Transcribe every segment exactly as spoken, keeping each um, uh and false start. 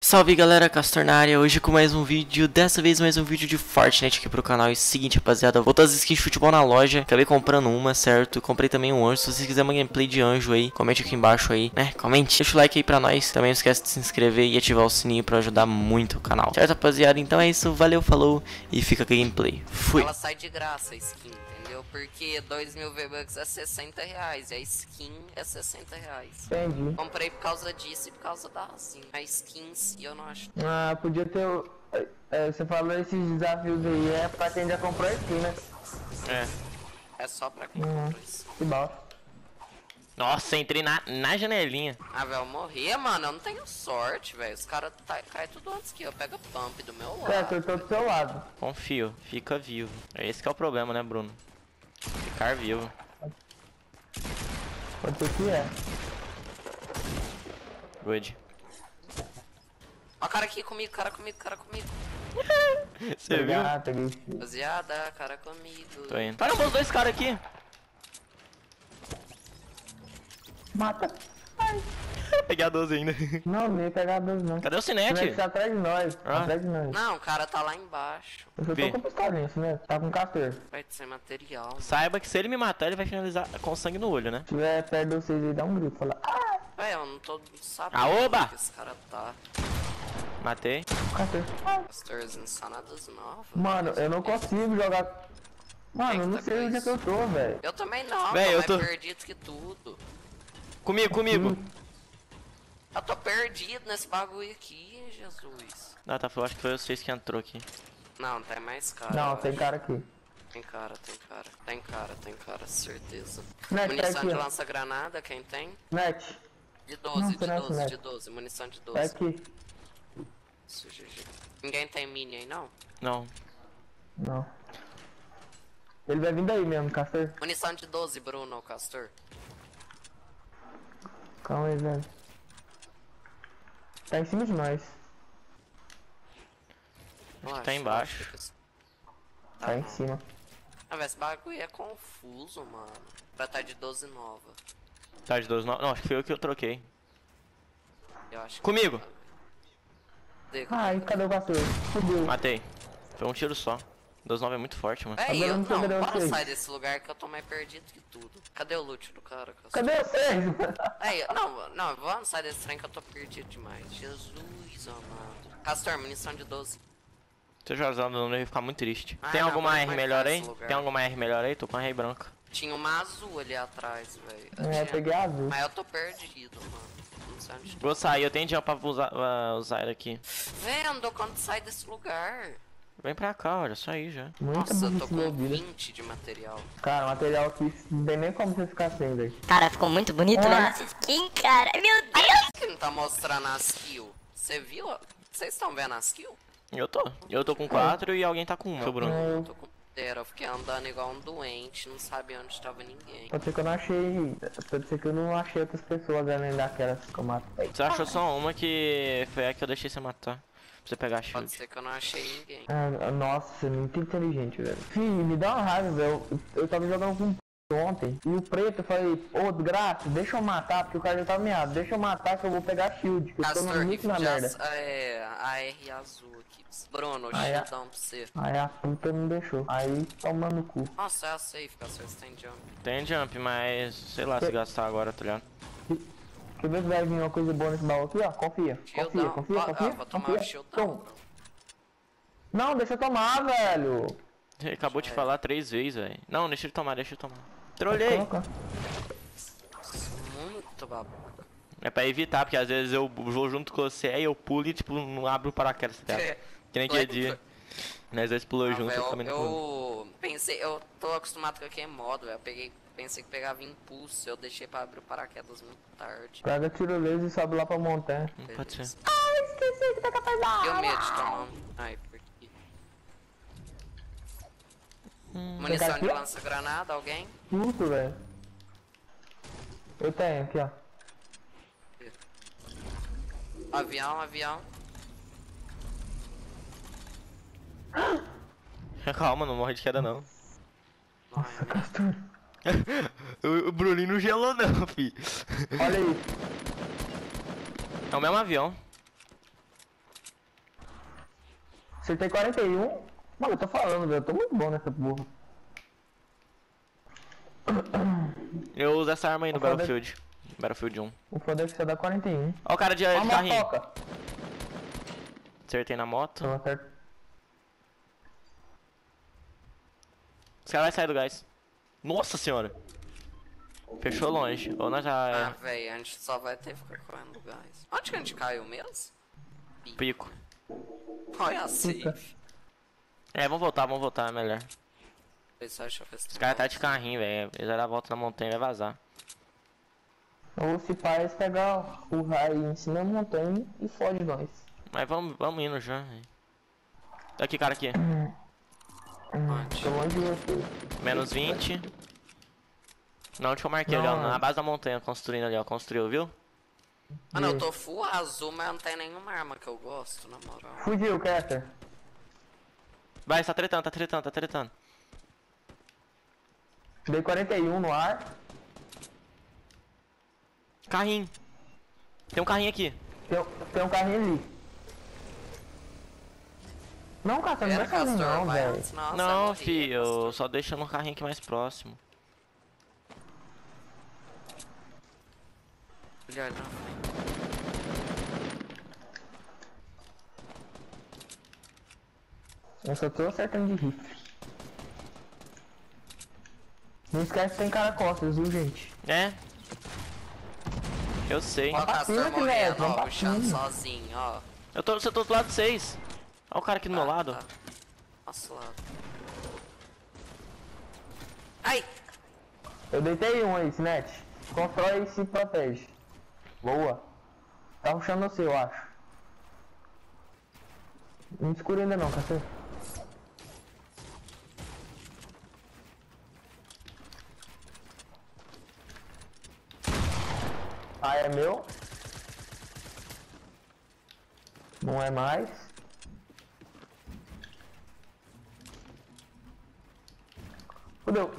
Salve galera, Castor na área, hoje com mais um vídeo, dessa vez mais um vídeo de Fortnite aqui pro canal. E seguinte rapaziada, voltou as skins de futebol na loja, acabei comprando uma, certo? Comprei também um anjo, se você quiser uma gameplay de anjo aí, comente aqui embaixo aí, né? Comente, deixa o like aí pra nós, também não esquece de se inscrever e ativar o sininho pra ajudar muito o canal. Certo rapaziada, então é isso, valeu, falou e fica com a gameplay, fui! Ela sai de graça a skin, entendeu? Porque dois mil V-Bucks é sessenta reais e a skin é sessenta reais. Entendi. Comprei por causa disso e por causa da assim, a skins e eu não acho. Ah, podia ter. É, você falou esses desafios aí, é pra quem já comprou aqui, né? É. É só pra quem Hum. compra isso. Que bom. Nossa, entrei na, na janelinha. Ah, velho, eu morri, mano, eu não tenho sorte, velho. Os caras tá, caem tudo antes que eu. Pega pump do meu lado. É, que eu tô do seu lado. Confio, fica vivo. É esse que é o problema, né, Bruno? Ficar vivo. Pode ser que é. Good. Ó, cara aqui comigo, cara comigo, cara comigo. Você viu? Ah, peguei. Rapaziada, cara comigo. Tô indo. Caramba, os dois caras aqui. Mata. Peguei a doze ainda. Não, não ia pegar dois não. Cadê o O Cinete? Cinete tá atrás de nós. Ah. Atrás de nós. Não, o cara tá lá embaixo. Eu só Vi. tô com pistolinha, Cinete. Tá com castor. Vai ser material. Saiba que se ele me matar, ele vai finalizar com sangue no olho, né? Se tiver perto de vocês aí, dá um grito. Fala, ah, Véi, eu não tô sabendo Aoba! que esse cara tá. Matei. castor. Ah. Castores insanadas novas. Mano, eu não consigo jogar. Mano, eu não Eita, sei onde é que eu tô, velho. Eu também não, Véi, tô eu mais tô- perdido que tudo. Comigo, comigo. Eu tô perdido nesse bagulho aqui, Jesus. Ah, tá, eu acho que foi vocês que entrou aqui. Não, tem mais cara. Não, eu tem acho. cara aqui. Tem cara, tem cara. Tem cara, tem cara, certeza. Net, tá Munição aqui, de ó. lança-granada, quem tem? Net, De doze, Não, de será doze, Net? de doze. Munição de tá doze. aqui. Isso, G G. Ninguém tem mini aí, não? Não. Não. Ele vai vir daí mesmo, castor. Munição de doze, Bruno, Castor. Calma aí, velho. Tá em cima de nós. Relaxa, tá embaixo. relaxa. Tá em bom. cima. Ah, velho, esse bagulho é confuso, mano. Pra tá de doze nova. Tá de doze, não. Não, acho que foi eu que eu troquei. Eu acho que... Comigo. Cadê? Ai, cadê o castor? Fudeu. Matei. Foi um tiro só. doze nove é muito forte, mano. Ei, Agora eu não não, tô vendo bora vocês. sair desse lugar que eu tô mais perdido que tudo. Cadê o loot do cara, Castor? Cadê vocês? Ei, não, não, vamos sair desse trem que eu tô perdido demais. Jesus amado. Castor, munição de doze. Se eu já usando, eu ia ficar muito triste. Ah, Tem não, alguma mas R como é que melhor tá aí? esse lugar? Tem alguma R melhor aí? Tô com a R branca. Tinha uma azul ali atrás, velho. Eu É, tinha- eu peguei a azul. Mas eu tô perdido, mano. Não sei onde tô. Vou sair, eu tenho jump pra usar, uh, usar ele aqui. Vendo quando sai desse lugar. Vem pra cá, olha, só aí já. Muita Nossa, eu tô burrice na com vida. vinte de material. Cara, o material aqui não tem nem como você ficar sem, velho. Cara, ficou muito bonito, Ah. né? Essa skin, cara. Meu Deus! Por que não tá mostrando as kills? Você viu? Vocês estão vendo as kills? Eu tô. Eu tô com quatro e alguém tá com uma. Seu Bruno. Eu, Tô com zero. Eu fiquei andando igual um doente, não sabia onde tava ninguém. pode ser que eu não achei. Pode ser que eu não achei outras pessoas além daquelas que eu matei. Você achou só uma que foi a que eu deixei você matar. Pra você pegar a Pode shield. ser que eu não achei ninguém. Ah, nossa, você é muito inteligente, velho. Fih, me dá uma raiva, velho. Eu, eu tava jogando com ontem. E o preto, eu falei, ô, desgraça, deixa eu matar, porque o cara já tá meado. Deixa eu matar que eu vou pegar shield, que eu tô Castor, no muito na de merda. az- é, a R azul aqui. Bruno, Ah, é? shieldão pra você. Aí a puta não deixou. Aí toma no cu. Nossa, é a safe, Castor, você tem jump. Tem jump, mas sei lá se gastar agora, tá ligado? Quer ver se vai vir uma coisa boa nesse baú aqui, ó? Confia. Confia, Shieldão. confia, Ah, confia. ah, vou tomar confia. o shieldão. Tom. Não, deixa eu tomar, velho. Ele acabou de É. falar três vezes, velho. Não, deixa ele tomar, deixa ele tomar. Trolhei! Coloca. Muito babaca. É pra evitar, porque às vezes eu vou junto com você e eu pulo e tipo, não abro o paraquedas, tá ligado? Que nem aquele dia. Nós dois pulou Ah, junto, véio, eu também não pulo. eu pensei, eu tô acostumado com aquele modo, velho. Eu peguei, pensei que pegava impulso, eu deixei pra abrir o paraquedas muito tarde. Pega tirolesa e sobe lá pra montanha. Hum, Pode ser. Ah, esqueci que tá capaz da Deu medo de tomar um. Ai, por quê? Munição Pegar de aqui? lança-granada, alguém? Puto, velho. Eu tenho aqui, ó. Avião, avião. Calma, não morre de queda não. Nossa, Castor. o, o Bruninho não gelou não, fi. Olha aí. É o mesmo avião. Acertei quarenta e um. Mano, eu tô falando, velho. Eu tô muito bom nessa porra. Eu uso essa arma aí no O foda é- Battlefield. Battlefield um. O foda é que você dá quarenta e um. Ó o cara de, Ó, de uma carrinho. toca. Acertei na moto. Então, acerto. Os caras vão sair do gás. Nossa senhora. Fechou longe. Ou nós Ah, já... velho, a gente só vai ter que ficar correndo do gás. Onde que a gente caiu mesmo? É... Pico. Olha a safe. É, vamos voltar, vamos voltar, é melhor. Deixa eu ver se Os caras tá de carrinho, velho. Eles vão dar a volta na montanha e vai vazar. Ou se faz pegar o raio em cima da montanha e fode nós. Mas vamos, vamos indo já. Véio. Aqui, cara, aqui. Onde? Tô longe de você. Menos vinte. Não, onde que eu marquei ali, ó. Não. Na base da montanha, construindo ali, ó. Construiu, viu? Mano, eu tô full azul, mas não tem nenhuma arma que eu gosto, na moral. Fugiu, Caster. Vai, tá tretando, tá tretando, tá tretando. Dei quarenta e um no ar. Carrinho. Tem um carrinho aqui. Tem, tem um carrinho ali. Não, Caster, não Pera, vai sozinho Castor, não, vai velho. antes. Nossa, Não, morri, fi, eu Castor. só deixando um carrinho aqui mais próximo. Olha ali na frente. Eu só tô acertando de rifle. Não esquece que tem cara costas, viu, gente? É. Eu sei. Ó o pra Castor cima, morrendo, velho, ó, vamos pra puxando cima. sozinho, ó. Eu tô, você tô do lado de seis. Olha o cara aqui do meu lado. Tá. Nosso lado. Ai! Eu deitei um aí, Snatch. Constrói e se protege. Boa. Tá rushando você, eu acho. Não escuro ainda não, Caster. Ah, é meu? Não é mais. Fudeu.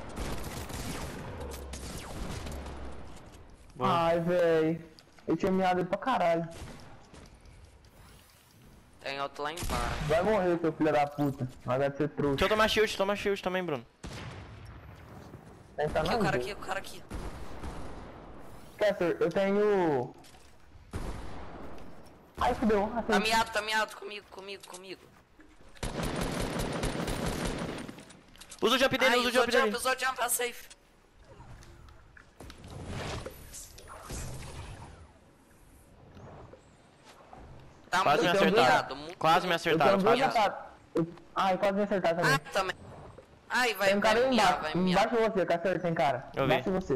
Boa. Ai, véi. Eu tinha miado ele pra caralho. Tem outro lá embaixo. Vai morrer, seu filho da puta. Mas vai ser Deixa trouxa. eu tomar shield, toma shield também, Bruno. Tenta Aqui, não, o cara Deus. aqui, o cara aqui. Caster, eu tenho... Ai, fudeu. Tá Acertei. miado, tá miado comigo, comigo, comigo. Usa o jump dele, Ai, usa o usou jump jump, dele. usou jump, tá safe. Tá Quase me muito acertaram. miado, muito Quase me Eu acertaram, tenho duas quase. ataques. Eu- Ai, quase me acertar também. Ah, também. Ai, vai, Tem um cara vai aí miar, vai embaixo. miar. Embaixo de você, Caster, tem cara. Eu vi. Embaixo de você.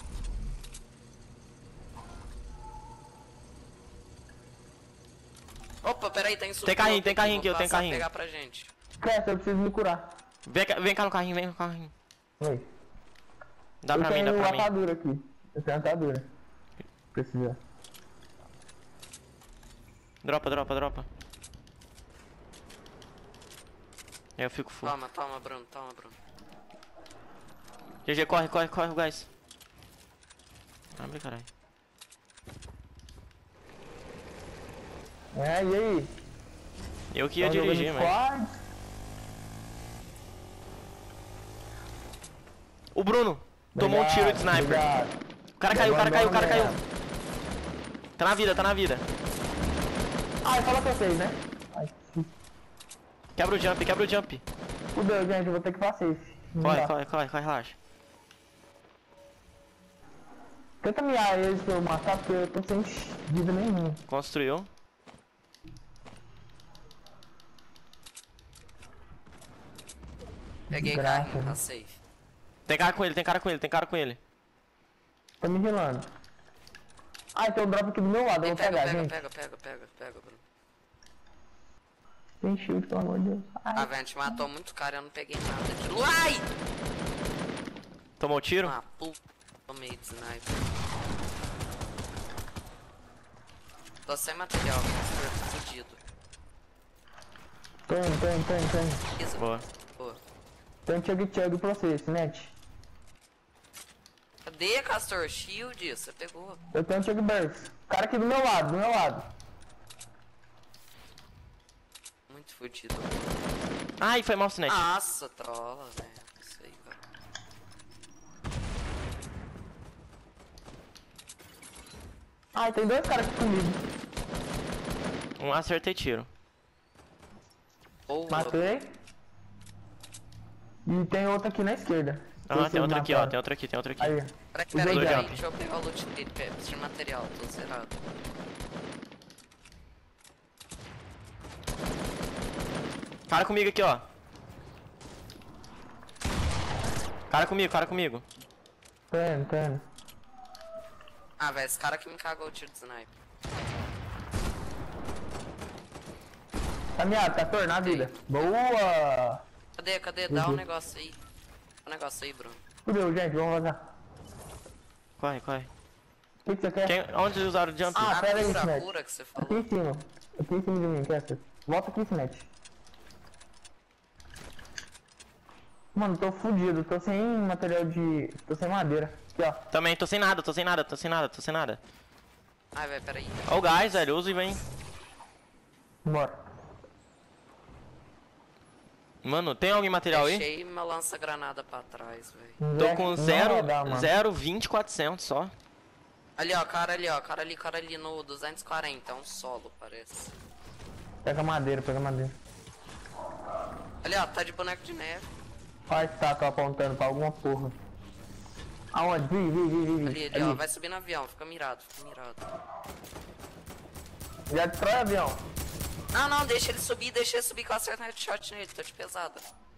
Opa, peraí, tem suco. Tem carrinho, tem aqui, carrinho vou aqui, eu tenho passar a carrinho. pegar pra gente. Caster, eu preciso me curar. Vem, cá- vem cá no carrinho, vem no carrinho. Oi. Dá eu pra mim, dá tenho pra mim. atadura aqui. Eu tenho atadura. Precisa. Dropa, dropa, dropa. Aí eu fico full. Toma, toma, Bruno, toma, Bruno. G G, corre, corre, corre, o gás. Abre, caralho. É, e aí? Eu que ia Tão jogando dirigir, mas... squad? O Bruno tomou um tiro de sniper. Obrigado. O cara caiu, o cara caiu, o cara caiu. Abandona Tá na vida, tá na vida. Ai, fala com vocês, né? Ai, Quebra o jump, quebra o jump. fudeu, gente, eu vou ter que fazer isso. Não Corre, dá. corre, corre, corre, relaxa. Tenta miar eles pra eu matar, porque eu tô sem vida nenhuma. Construiu. Peguei Graça, carrinho, né? tá safe. Tem cara com ele, tem cara com ele, tem cara com ele. Tô me rilando. Ai, tem um drop aqui do meu lado, eu Ei, vou pega, pegar, pega, gente. pega, pega, pega, pega, Bruno. Tem shield, pelo amor de Deus. Ai, Ah, velho, a gente matou muito cara, eu não peguei nada de... Ai! Tomou tiro? Ah, puta, tomei de sniper. Tô sem material, tô fudido. tem, tem, tem, tem. Isso, Boa. boa. Tem um chug chug pra você, Snatch. Cadê, Castor? Shield, você pegou. Eu tenho um chug burst. Cara aqui do meu lado, do meu lado. Muito muito fodido. Ai, foi mal, Sinete. Nossa, trola, velho. Isso aí, cara. Ai, tem dois caras aqui comigo. Um acertei tiro. Boa. Matei. E tem outro aqui na esquerda. Ah, Esse tem outro aqui, ó. mataram. Tem outro aqui, tem outro aqui. Aí. Peraí, Os peraí, dois peraí. jump. Deixa eu pegar o loot dele, pera, preciso de material, tô zerado. Cara comigo aqui, ó. Cara comigo, cara comigo. Tendo, tendo. Ah, velho, esse cara que me cagou o tiro de sniper. Tá miado, tá tornado a vida. Boa! Cadê, cadê? Dá um Uhum. negócio aí. Dá um negócio aí, Bruno. Fudeu, gente, vamos vazar. Corre, corre. O que, que você quer? Quem, onde usaram o jump? Ah, a pera aí, cura, a Snatch. cura que você Aqui falou. em cima. Aqui em cima de mim, Kessler. Volta aqui, Snatch. Mano, tô fudido, tô sem material de... tô sem madeira. Aqui, ó. Também, tô sem nada, tô sem nada, tô sem nada, tô sem nada. Ai, velho, peraí. Ó o gás, velho, usa e vem. Bora. Mano, tem alguém material aí? Deixei meu lança-granada pra trás, velho. Tô com Não zero, vai dar, mano. zero, vinte, quatrocentos só. Ali, ó, cara ali, ó. Cara ali, cara ali no duzentos e quarenta. É um solo, parece. Pega madeira, pega madeira. Ali, ó, tá de boneco de neve. Olha a estátua apontando pra alguma porra. Aonde? Vi, vi, vi, vi, vi. Ali, ali, ó. Vai subir no avião. Fica mirado, fica mirado. Já destrói o avião. Não, não, deixa ele subir, deixa ele subir que eu acerto um headshot nele. Tô de pesada.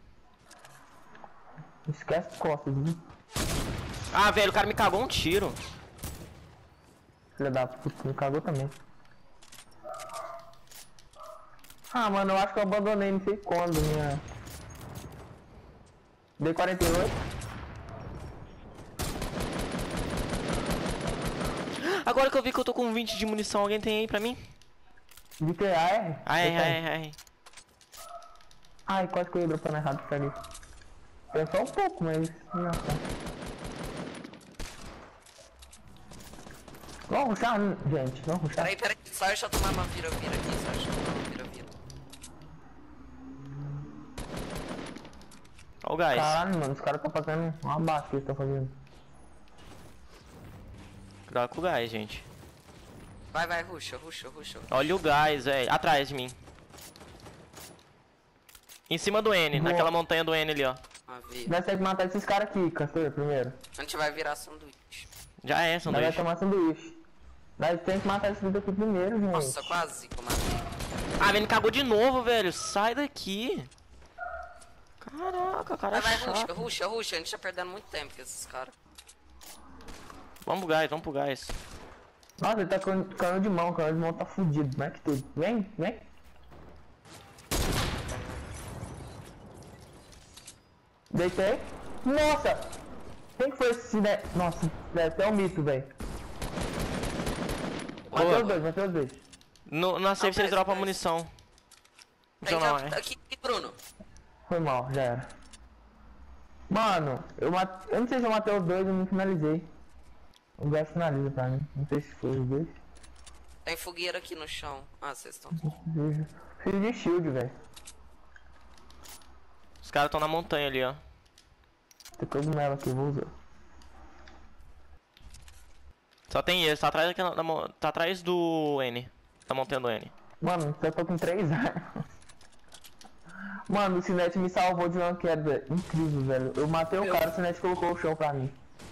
Esquece as costas, viu? Ah, velho, o cara me cagou um tiro. Filha da puta, me cagou também. Ah, mano, eu acho que eu abandonei, não sei quando, minha... D quarenta e oito. Agora que eu vi que eu tô com vinte de munição, alguém tem aí pra mim? De T A R? Ai, Eu ai, tenho. ai, ai. Ai, quase que eu ia dropando errado pra ali. É só um pouco, mas... Nossa. Vamos rushar, gente, vamos rushar. Peraí, peraí. Só deixa eu tomar uma vira-vira aqui. Só deixa eu tomar uma vira-vira. Ó o gás. Caralho, mano, os caras estão fazendo uma base que eles estão fazendo. Cuidado com o gás, gente. Vai, vai, ruxa, ruxa, ruxa. Olha o gás, velho. Atrás de mim. Em cima do N, Boa. naquela montanha do N ali, ó. Uma vira. Nós temos que matar esses caras aqui, Castor, primeiro. A gente vai virar sanduíche. Já é, Nós vai sanduíche. tomar sanduíche. Nós temos que matar esses daqui primeiro, gente. Nossa, quase que eu matei. Ah, velho, me cagou de novo, velho. Sai daqui. Caraca, cara Vai, vai, chato. ruxa, ruxa, ruxa. A gente tá perdendo muito tempo com esses caras. Vamos pro gás, vamos pro gás. Nossa, ele tá com canhão de mão, canhão de mão tá fudido, como é que tudo? Vem, vem. Deitei. Nossa! Quem que foi esse, né? Nossa, deve ser um mito, velho. Matei Boa. os dois, matei os dois. No, na safe Ah, eles mas- dropam mas- munição. Tem Então não, que- é. aqui, Bruno. Foi mal, já era. Mano, eu matei. Eu não sei se eu matei os dois, eu não finalizei. O Gás finaliza pra mim. Não sei se foi os dois. Tem fogueira aqui no chão. Ah, vocês estão. Vejo. Fiz de shield, velho. Os caras estão na montanha ali, ó. Tem cogumelo aqui, vou usar. Só tem esse, tá atrás, daquela, da mo- tá atrás do N. Da montanha do N. Mano, eu tô com três armas. Mano, o Sinete me salvou de uma queda incrível, velho. Eu matei o cara, o Sinete colocou o chão pra mim.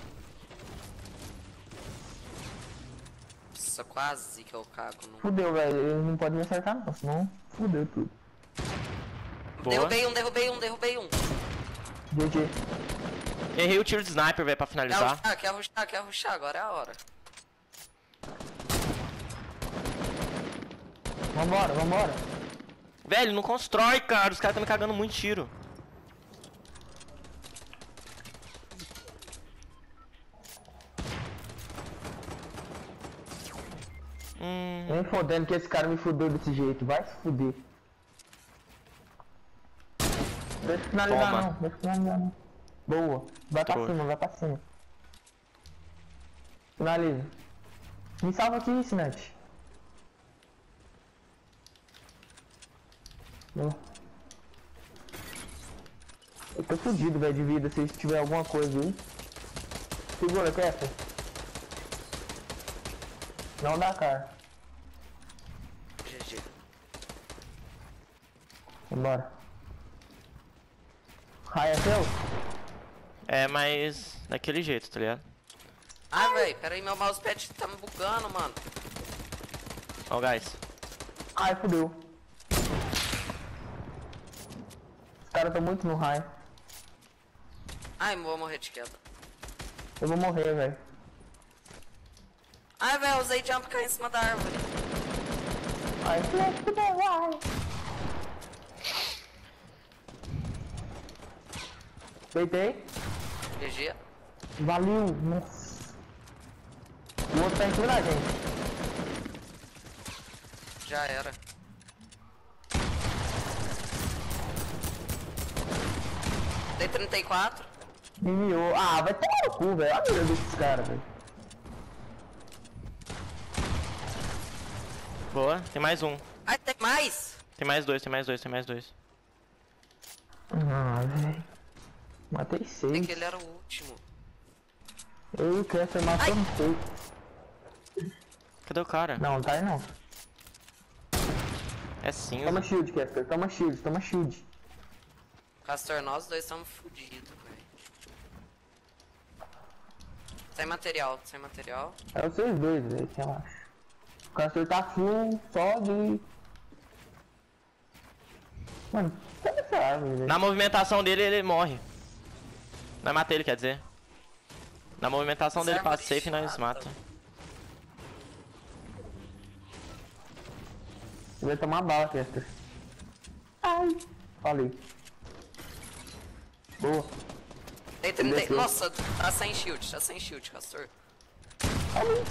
Nossa, quase que eu cago no. Fudeu, velho. Ele não pode me acertar não, senão fudeu tudo. Boa. Derrubei um, derrubei um, derrubei um. G G. Errei o tiro de sniper, velho, pra Quer finalizar. ruxar, quer ruxar, quer ruxar, agora é a hora. Vambora, vambora. Velho, não constrói, cara. Os caras estão me cagando muito tiro. Hum, Nem fodendo que esse cara me fudeu desse jeito. Vai se fuder. Deixa eu finalizar Toma. não, deixa eu finalizar não. Boa. Vai pra Boa. cima, vai pra cima. Finaliza. Me salva aqui, Sinete. Ó. Eu tô fudido, velho, de vida, se tiver alguma coisa aí. Segura, Keffer. Não dá cara. G G. Vambora. Raia é seu? É, mas daquele jeito, tá ligado? Ai, velho, pera aí, meu mousepad tá me bugando, mano. Ó o gás. Ai, fodeu. Os caras tão muito no raio. Ai, vou morrer de queda. Eu vou morrer, velho. Ai, velho, usei jump cair em cima da árvore. Ai, flex, vai. Deitei. G G. Valeu. Nossa. O outro tá em cima da gente. Já era. Dei trinta e quatro. Mimiou. Ah, vai tomar no cu, velho. Olha a mira desses caras, velho. Boa, tem mais um. Ai, tem mais! Tem mais dois, tem mais dois, tem mais dois. Ah, velho. Matei Tem seis. que ele era o último. Eu e o Keffer matamos seis. Cadê o cara? Não, não tá aí não. É cinza. Toma shield, Keffer. Toma shield, toma shield. Castor, nós dois estamos fudidos, velho. Sem material, sem material. É vocês dois, velho, relaxa. O Castor tá full só de... Mano, cadê essa árvore, velho? Na movimentação dele, ele morre. Nós mata ele, quer dizer. Na movimentação dele passa safe e nós mata. Ele vai tomar bala, Keffer. Ai. Falei. Boa. Dei trinta. Desceu. Nossa, tá sem shield, tá sem shield, Castor. Falei.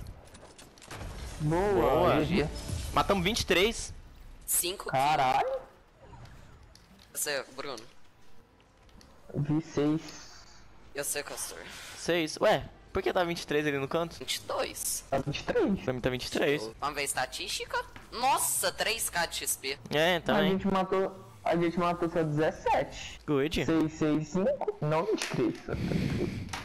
Boa. Boa. G G. Matamos vinte e três. cinco. Caralho. Você, Bruno. Vi seis. Eu sei, Castor. seis. Ué, por que tá vinte e três ali no canto? vinte e dois. Tá vinte e três. Pra mim tá vinte e três. Vamos ver a estatística. Nossa, três K de X P. É, A também. gente matou. A gente matou só dezessete. Good. seis, seis, cinco. Não vinte e três. Só.